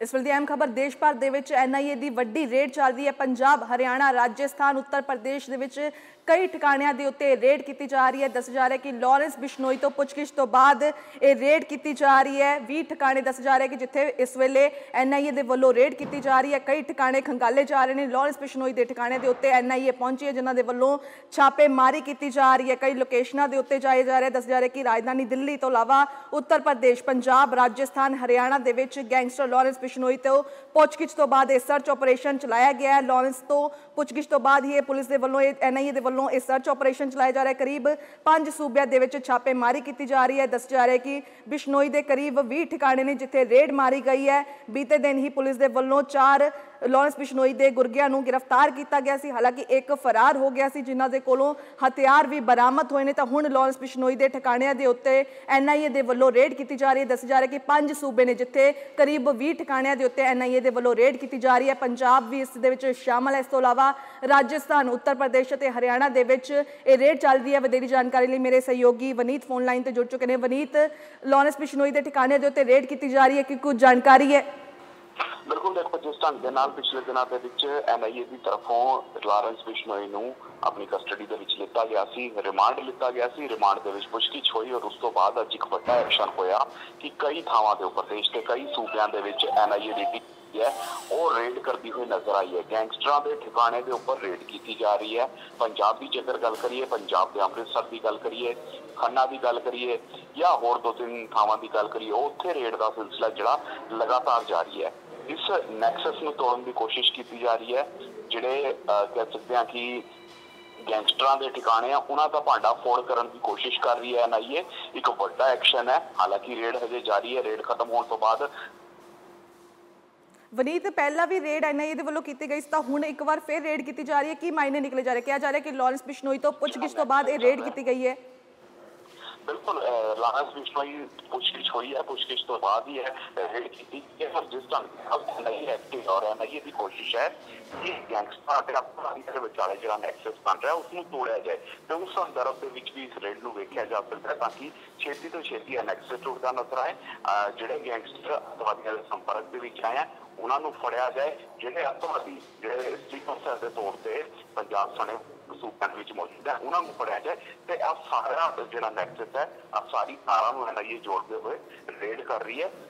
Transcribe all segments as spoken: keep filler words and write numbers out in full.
इस ਵੇਲੇ ਦੀ ਅਹਿਮ ਖਬਰ ਦੇਸ਼ ਭਰ ਦੇ ਵਿੱਚ ਐਨ ਆਈ ਏ ਦੀ ਵੱਡੀ ਰੇਡ ਚੱਲ ਰਹੀ ਹੈ। ਪੰਜਾਬ, ਹਰਿਆਣਾ, ਰਾਜਸਥਾਨ, ਉੱਤਰ ਪ੍ਰਦੇਸ਼ ਦੇ ਵਿੱਚ कई ठिकाणियां के उत्ते रेड की जा रही है। दस जा रहा है कि लॉरेंस बिश्नोई तो पुछगिछ तो बाद ये रेड की जा रही है। भी ठिकाने दस जा रहे हैं कि जिथे इस वेले एन आई ए के वलों रेड की जा रही है। कई ठिकाने खंगाले जा रहे हैं। लॉरेंस बिश्नोई के ठिकाने के उत्ते एन आई ए पहुंची है, जिन्होंने वलों छापेमारी की जा रही है। कई लोकेशनों के उत्ते जाए जा रहे हैं। दस जा रहे हैं कि राजधानी दिल्ली तो इलावा उत्तर प्रदेश, पंजाब, राजस्थान, हरियाणा के विच गैंगस्टर लॉरेंस बिश्नोई तो पुछगिछ तो बाद सर्च ऑपरेशन चलाया गया है। लॉरेंस तो पुछगिछ तो बाद ही पुलिस के वलों एन आई ए के वलों इस सर्च ऑपरेशन चलाया जा रहा है। करीब पांच सूबे दे विच छापेमारी की जा रही है। दस जा रहा है कि बिश्नोई के करीब भी ठिकाने ने जिथे रेड मारी गई है। बीते दिन ही पुलिस के वलों चार लॉरेंस बिश्नोई के गुरगिਆਂ ਨੂੰ गिरफ्तार किया गया ਸੀ। हालांकि एक फरार हो गया ਸੀ, जिन्हां दे कोलों हथियार भी बरामद होए ने। तां हुण लॉरेंस बिश्नोई के ठिकाणिਆਂ ਦੇ ਉੱਤੇ एन आई ए ਦੇ ਵੱਲੋਂ रेड की जा रही है। दस जा रहा है कि पांच सूबे ने जिथे करीब भी ठिकाणिਆਂ ਦੇ ਉੱਤੇ एन आई ए ਦੇ ਵੱਲੋਂ रेड की जा रही है। पंजाब भी इस दे विच शामिल है। इस तो इलावा राजस्थान, उत्तर प्रदेश और हरियाणा के विच ये रेड चल रही है। वधेरी जानकारी लिए मेरे सहयोगी वनीत फोन लाइन पर जुड़ चुके हैं। वनीत, लॉरेंस बिश्नोई के ठिकाने के उत्ते रेड की जा रही है कि कुछ जानकारी है? बिल्कुल, देखो जिस ढंग के नाल पिछले दिनों के एन आई ए की तरफों लॉरेंस बिश्नोई नूं अपनी कस्टडी दे विच लिता गया सी, रिमांड लिता गया सी। रिमांड दे विच पुछगिछ होई और उस तो बाद अज एक वड्डा एक्शन होया कि कई थावां दे उपर देश के कई सूबियां दे विच एन आई ए दी टीम है और रेड करती हुई नजर आई है। गैंगस्टरां दे ठिकाने के उपर रेड की जा रही है। पंजाब की जेकर गल करिए, पंजाब के अमृतसर की गल करिए, खन्ना की गल करिए या होर दो तीन थावां की गल करिए, उत्थे रेड का सिलसिला जिहड़ा लगातार जारी है। इस नैक्सस नूं तोड़न की कोशिश की जा रही है। जिहड़े कह सकते हैं कि गैंगस्टरां दे ठिकाने उन्हां दा भांडा फोड़ करने की कोशिश कर रही है एन आई ए। एक बड़ा एक्शन है। हालांकि रेड हजे जारी है। रेड खत्म होने तो बाद वनीत, पहला भी रेड एन आई ए के वलों की गई तो हुण एक बार फिर रेड की जा रही है। की मायने निकले जा रहे? कहा जा रहा है कि लॉरेंस बिश्नोई तो पुछगिछ तो बाद ये रेड की गई है। बिल्कुल, लॉरेंस बिश्नोई पुछगिछ हुई है, पुछगिछ तो बाद ही है रेड की। जिस ढंग नहीं एक्टिव और एन आई ए की कोशिश है कि गैंगस्टर अपराधियों के विचाले जो नैक्सस बन रहा है उसको तोड़ा जाए। तो उस संदर्भ के भी इस रेड को वेख्या जा सकता है ताकि छेती तो छेती नैक्सस टुटता नजर आए। जोड़े गैंगस्टर अतवादियों के संपर्क के आए हैं उन्होंने फड़िया जाए। जोड़े अतवादी जो स्लीपर के तौर पर पंजाब सने सूबे मौजूद है उन्होंने फड़िया जाए। तो यह सारा जो नैक्सस है आ सारी तारा एन आई ए जोड़ते हुए रेड कर रही है।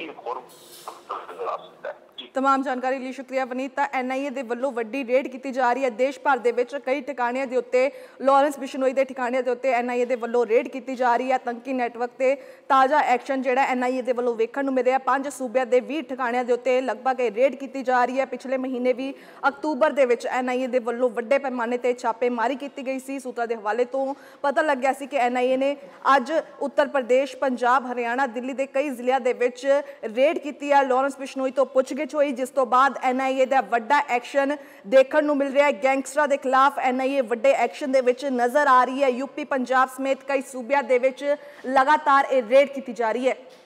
तमाम जानकारी लिए शुक्रिया वनीत। एन आई ए के वलों वड्डी रेड की जा रही है। देश भर के विच कई ठिकाणिਆਂ के उत्ते लॉरेंस बिश्नोई के ठिकाणिਆਂ के उत्ते एन आई ए के वलों रेड की जा रही है। आतंकी नैटवर्क से ताज़ा एक्शन जिहड़ा एन आई ए के वलों वेखण नूं मिल रहा। पांच सूबे के भी ठिकाणिਆਂ के उत्ते लगभग रेड की जा रही है। पिछले महीने भी अक्तूबर के विच एन आई ए के वलों वड्डे पैमाने पर छापेमारी की गई सी। सूत्रों के हवाले तो पता लग गया सी कि एन आई ए ने अज उत्तर प्रदेश, पंजाब, हरियाणा, दिल्ली के कई जिलों के विच रेड की है। लॉरेंस बिश्नोई तो पुछगिछ हुई, जिस तो बाद एन आई ए का वड्डा एक्शन देखने को मिल रहा है। गैंगस्टरां के खिलाफ एन आई ए वड्डे एक्शन दे विच नजर आ रही है। यूपी, पंजाब समेत कई सूबियां दे विच लगातार रेड की जा रही है।